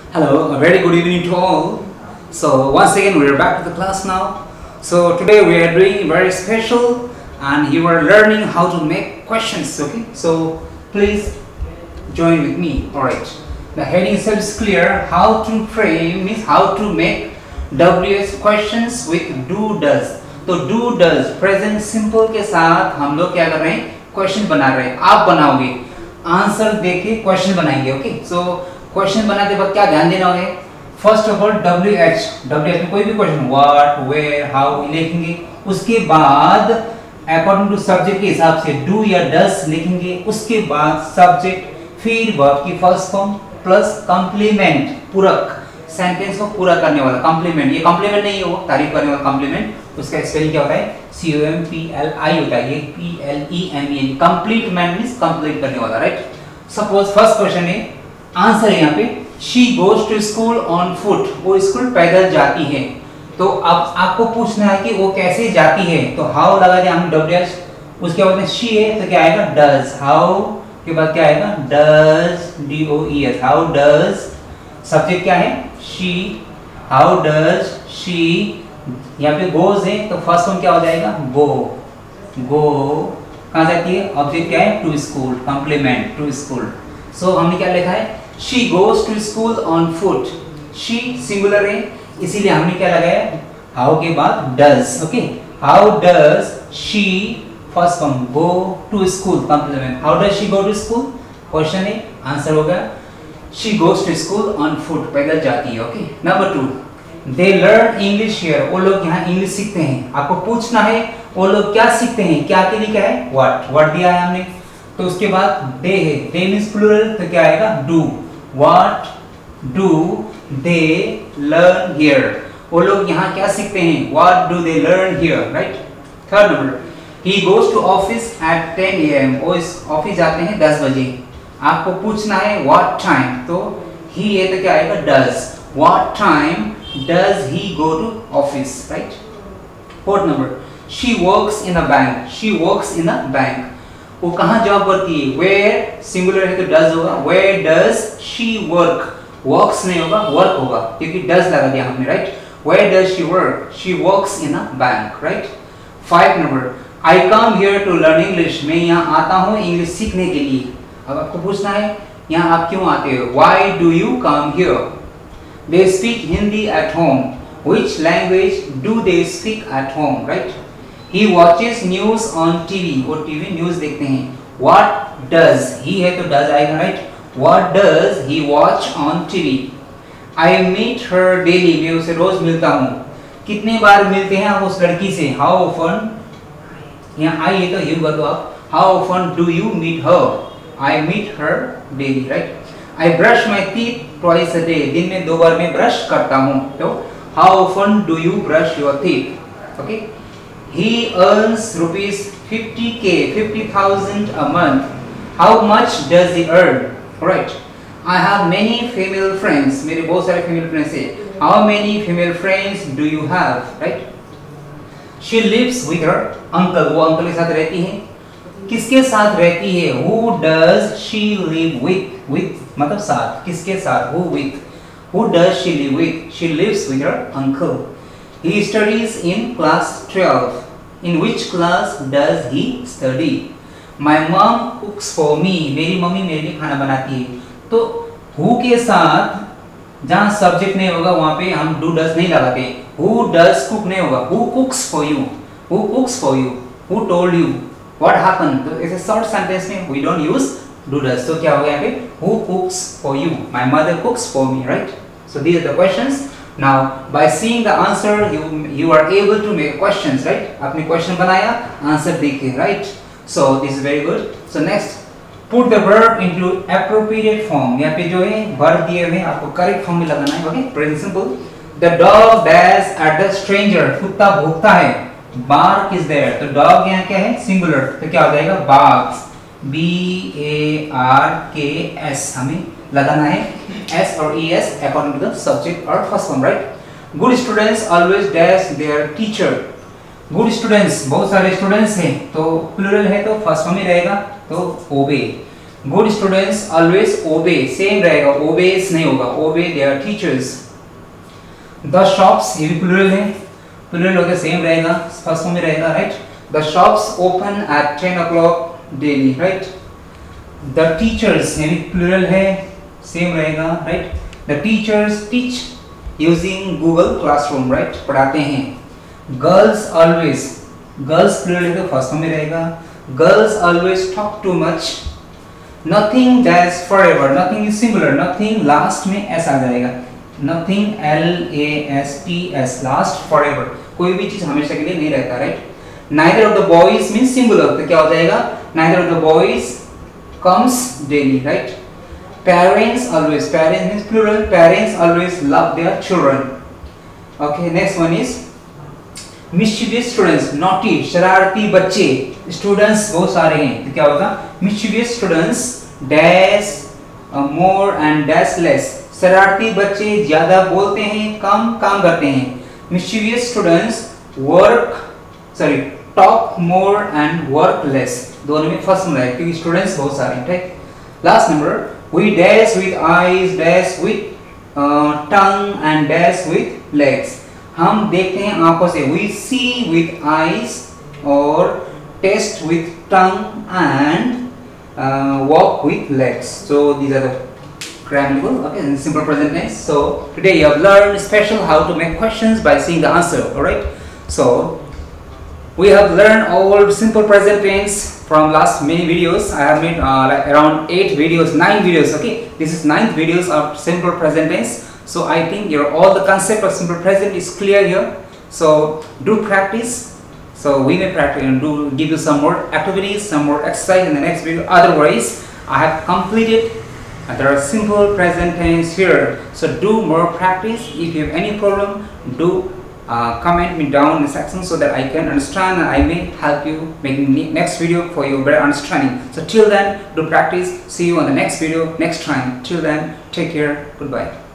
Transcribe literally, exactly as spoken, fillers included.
Hello, a very good evening to all. So once again we are back to the class now. So today we are doing very special and you are learning how to make questions, okay? So please join with me. Alright. The heading itself is clear. How to frame means how to make W H questions with do does. तो do does present simple के साथ हम लोग क्या कर रहे हैं, question बना रहे हैं. आप बनाओगे, आंसर देके क्वेश्चन बनाएंगे. ओके, सो क्वेश्चन बनाते वक्त क्या ध्यान देना है? First of all W H W H में कोई भी क्वेश्चन व्हाट वेयर हाउ लिखेंगे. उसके बाद अकॉर्डिंग टू सब्जेक्ट के हिसाब से डू या डस लिखेंगे. उसके बाद सब्जेक्ट फिर वर्ब की फर्स्ट फॉर्म प्लस कॉम्प्लीमेंट, पूरक, सेंटेंस को पूरा करने वाला कॉम्प्लीमेंट. ये कॉम्प्लीमेंट नहीं हो, तारीफ करने वाला कॉम्प्लीमेंट. उसका स्पेलिंग क्या होता है? C O M P L I होता है. ये P L E M E N. Complement means complete करने वाला, राइट? सपोज फर्स्ट क्वेश्चन है, आंसर है यहाँ पे she goes to school on foot. वो स्कूल पैदल जाती है. तो अब आपको पूछना है कि वो कैसे जाती है. तो हाउ लगा दिया हम डब्ल्यू एच. उसके बाद में शी है तो क्या आएगा? डज. हाउ के बाद क्या आएगा? Does, D O E S. How does. Subject क्या है? शी. How does she. यहाँ पे गोज है तो फर्स्ट फॉर्म क्या हो जाएगा? गो. गो कहाँ जाती है? ऑब्जेक्ट क्या है? To school. Complement to school. So हमने क्या लिखा है? She goes to school on foot. She singular है इसीलिए हमने क्या लगाया? हाउ के बाद does. Okay, how does she first form go to school complement. How does she go to school question है, आंसर होगा she goes to school on foot. पैदल जाती है. Okay, number two, they learn English here. वो लोग यहाँ English सीखते हैं. आपको पूछना है वो लोग क्या सीखते हैं. क्या के लिए क्या है? व्हाट. व्हाट दिया है हमने. तो उसके बाद दे है. दे मींस प्लूरल तो क्या आएगा? Do. What do they learn here. वो लोग यहाँ क्या सीखते हैं? What do they learn here, right? Third number, he goes to office at ten A M. वो इस ऑफिस जाते हैं दस बजे. आपको पूछना है व्हाट टाइम. तो ही है तो क्या आएगा? Does. What time does he go to office, right? Fourth number, she works in a bank. She works in a bank. वो कहाँ जॉब करती है? Where सिंगुलर है तो does होगा. Where does she work? Works नहीं होगा, work होगा क्योंकि does लगा दिया हमने, right? Where does she work? She works in a bank, right? Five number, I come here to learn English. मैं यहाँ आता हूँ इंग्लिश सीखने के लिए. अब आपको पूछना है यहाँ आप क्यों आते हो? Why do you come here? They speak Hindi at home. Which language do they speak at home, right? He watches news on T V. वो T V न्यूज़ देखते हैं. What does he है तो does आएगा, right? What does he watch on T V? I meet her daily. मैं उसे रोज मिलता हूँ. कितने बार मिलते हैं आप उस लड़की से? How often? यहाँ I है तो you कर दो आप. How often do you meet her? I meet her daily, right? I brush my teeth twice a day. दिन में दो बार मैं ब्रश करता हूँ. तो how often do you brush your teeth? Okay. He earns rupees fifty k, fifty thousand a month. How much does he earn? Right. I have many female friends. मेरे बहुत सारे female friends हैं. How many female friends do you have? Right. She lives with her uncle. वो uncle के साथ रहती है. किसके साथ रहती है? Who does she live with? With मतलब साथ. किसके साथ? Who with? Who does she live with? She lives with her uncle. He studies in class twelve. In which class does he study? My mom cooks for me. मेरी mummy मेरे लिए खाना बनाती है. तो who के साथ जहाँ सब्जेक्ट नहीं होगा वहाँ पे हम do does नहीं लगाते. Who does cook नहीं होगा. Who cooks for you? Who cooks for you? Who told you? What happened? तो ऐसे शॉर्ट सेंटेंस में we don't use do does. तो क्या हो गया यहाँ पे? Who cooks for you? My mother cooks for me, right? So these are the questions. Now by seeing the answer, you you are able to make questions, right? आपने question बनाया, answer देखे, right? So this is very good. So next, put the verb into appropriate form. यहाँ पे जो है verb दिए हुए हैं, आपको correct form में लगाना है, okay? Present simple. The dog dares at the stranger. कुत्ता भौंकता है. Bark is there. तो dog यहाँ क्या है? Singular. तो क्या हो जाएगा? Barks. B A R K S हमें लगाना है. S और E S according to the subject or first form, right? Good students always dash their teacher. Good students बहुत सारे students हैं तो plural है तो first form ही रहेगा तो obey. Good students always obey, same रहेगा, obeys नहीं होगा, obey their teachers. The shops, ये भी plural है, plural होगा same रहेगा, first में रहेगा, right? The shops open at ten o'clock daily, right? The teachers, ये भी plural है, same रहेगा, right? The teachers teach using Google Classroom, right? पढ़ाते हैं. Girls always, girls plural है तो first में रहेगा. Girls always talk too much. Nothing lasts forever. Nothing is singular. Nothing last में s आ जाएगा. Nothing L A S T S last forever. कोई भी चीज हमेशा के लिए नहीं रहता, right? Neither of the boys means singular. तो क्या हो जाएगा? Neither of the boys comes daily, right? Parents always. Parents means plural. Parents always love their children. Okay, next one is mischievous students, naughty, शरारती बच्चे. Students बहुत सारे हैं, तो क्या होगा? Mischievous students dash uh, more and dash less. शरारती बच्चे ज़्यादा बोलते हैं, कम काम करते हैं. Mischievous students work, sorry, talk more and work less. दोनों में फर्स्ट में है क्योंकि students बहुत सारे हैं, ठीक? Last number, we dash with eyes, dash with uh, tongue and dash with legs. हम देखते हैं आंखों से, we see with eyes और taste with tongue and uh, walk with legs. So these are the grammatical, okay, and simple present tense. So today you have learned special how to make questions by seeing the answer. All right. So we have learned all simple present tense from last many videos. I have made uh, like around eight videos, nine videos. Okay, this is ninth videos of simple present tense. So I think your all the concept of simple present is clear here. So do practice. So we may practice and do give you some more activities, some more exercise in the next video. Otherwise, I have completed. And there are simple present tense here. So do more practice. If you have any problem, do uh, comment me down in the section so that I can understand and I may help you making next video for your better understanding. So till then, do practice. See you on the next video next time. Till then, take care. Goodbye.